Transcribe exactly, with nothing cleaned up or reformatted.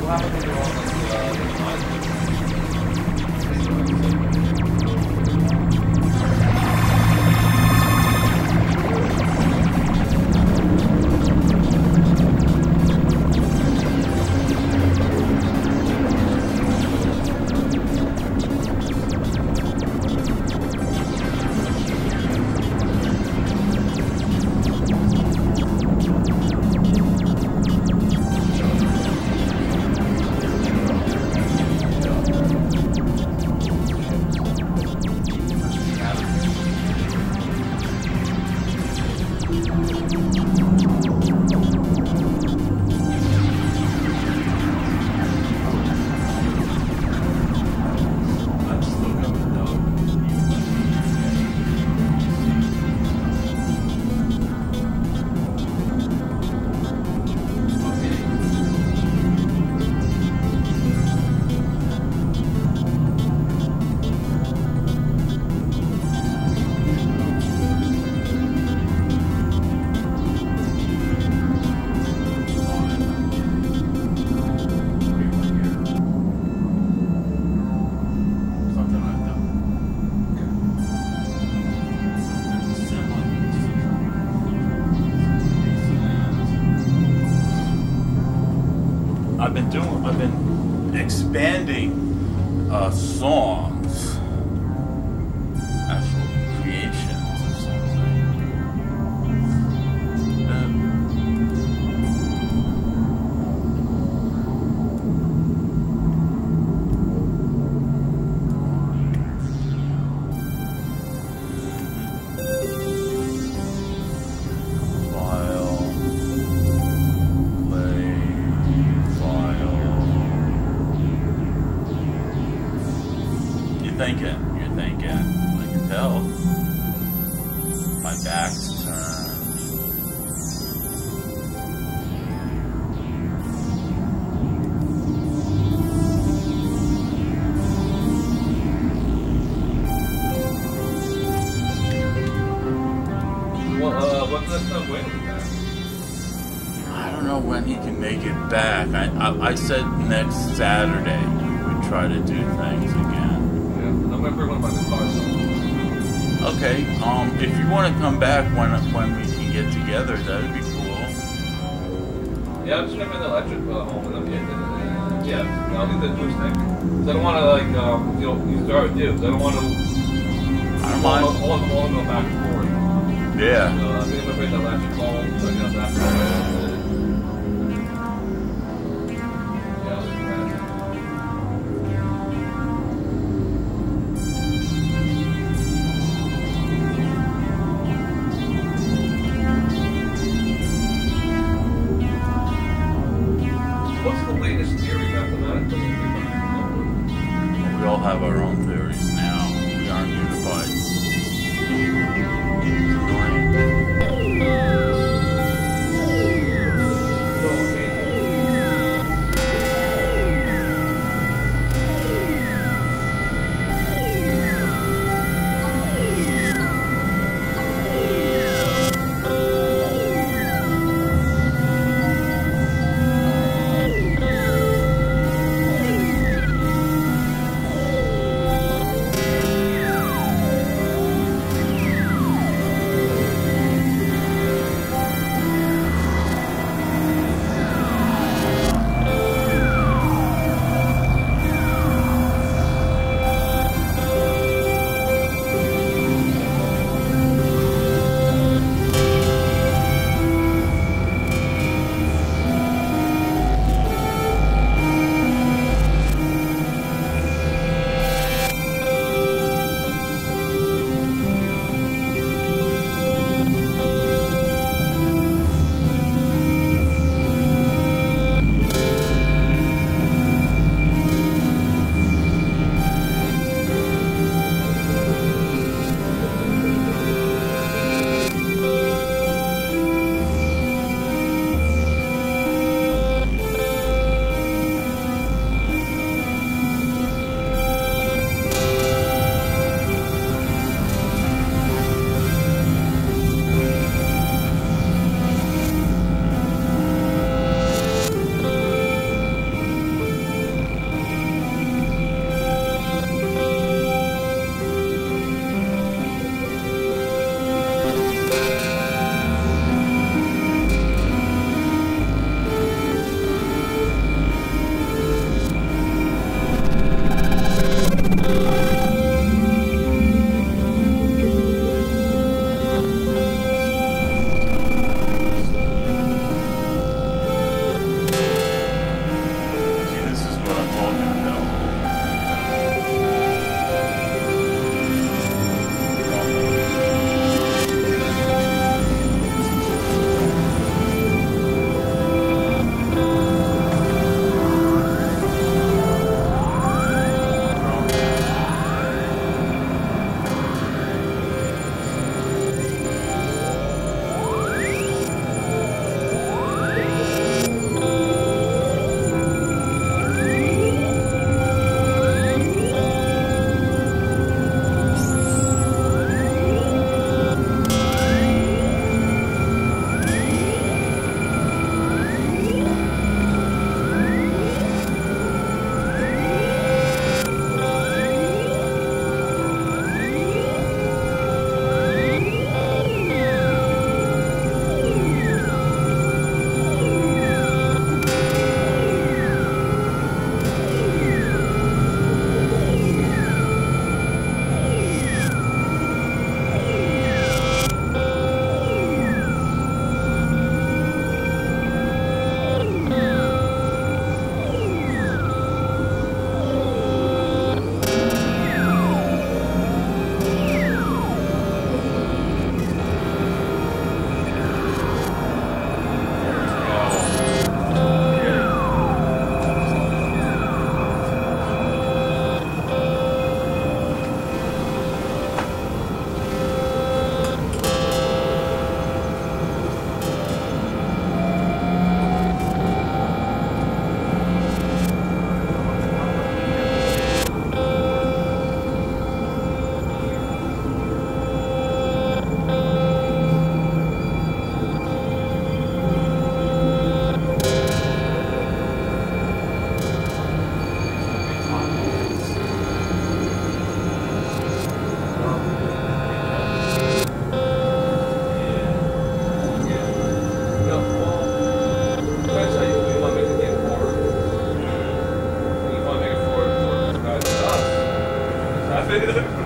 happens when you're on like the uh, the line? I've been doing, I've been expanding uh, songs, actual creations or something. Um, Thinking, you're thinking, I can tell. My back's turned. Well, uh, what's that stuff waiting back? I don't know when he can make it back. I, I, I said next Saturday we'd try to do things again. I'm gonna bring one of my cars. Okay, um, if you want to come back when when we can get together, that'd be cool. Yeah, I'm just gonna bring the electric uh, home and then uh, yeah, I'll leave the joystick. Cause I don't want to like um, you know, use the with you. Cause I don't want to. I don't mind. All of them go back and forth. Yeah. So I'm gonna bring the electric home so I can have that. We all have our own theories now. We aren't unified. It's annoying. later.